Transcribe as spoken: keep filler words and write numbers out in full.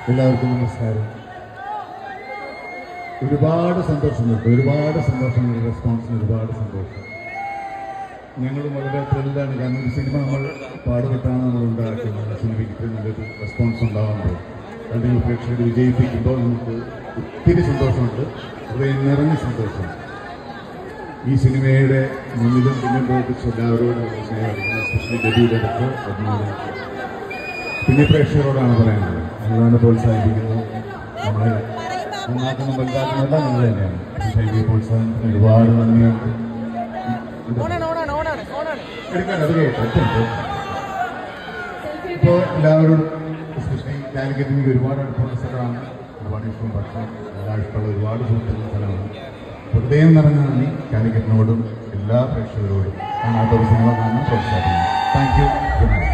എല്ലാവർക്കും നമസ്കാരം. ഒരുപാട് സന്തോഷമുണ്ട്, ഒരുപാട് സന്തോഷമുണ്ട്. റെസ്പോൺസിന് ഒരുപാട് സന്തോഷം. ഞങ്ങൾ വളരെ ത്രില്ലാണ്. കാരണം ഒരു സിനിമ നമ്മൾ പാടുപെട്ടാണ് നമ്മൾ ഉണ്ടാക്കുന്നത്. സിനിമയ്ക്ക് ഇത്രയും നല്ലൊരു റെസ്പോൺസ് ഉണ്ടാകുമ്പോൾ അല്ലെങ്കിൽ പ്രേക്ഷകർ വിജയിപ്പിക്കുമ്പോൾ നമുക്ക് ഒത്തിരി സന്തോഷമുണ്ട്, ഹൃദയം നിറഞ്ഞ സന്തോഷം. ഈ സിനിമയുടെ മുന്നിലും പിന്നും പ്രവർത്തിച്ച എല്ലാവരോടും സ്നേഹം, എസ്പെഷ്യലി ഡെബ്യൂ ഡയറക്ടർ അതിനോട് പിന്നെ പ്രേക്ഷകരോടാണ് പറയാനുള്ളത്. നിങ്ങളാണ് പ്രോത്സാഹിപ്പിക്കുന്നത്, നമ്മളെ നന്നാക്കുന്ന വലുതാക്കുന്നതെല്ലാം നിങ്ങൾ തന്നെയാണ്. ശൈലി പ്രോത്സാഹനത്തിന് ഒരുപാട് നന്ദിയുണ്ട്. എടുക്കാൻ അത് കേട്ടോ. ഇപ്പോൾ എല്ലാവരും എസ്പെഷ്യലി കാലിക്കറ്റ് എനിക്ക് ഒരുപാട് അടുത്തുള്ള സ്ഥലമാണ്, ഒരുപാട് ഇഷ്ടം ഭക്ഷണം എല്ലാ ഇഷ്ടമുള്ള ഒരുപാട് സുഹൃത്തുക്കളുടെ സ്ഥലമാണ്. ഹൃദയം നിറഞ്ഞ നന്ദി കാലിക്കറ്റിനോടും എല്ലാ പ്രേക്ഷകരോടും കാണാത്ത ഒരു സിനിമ കാണാൻ പ്രോത്സാഹിപ്പിക്കുന്നു. Thank U.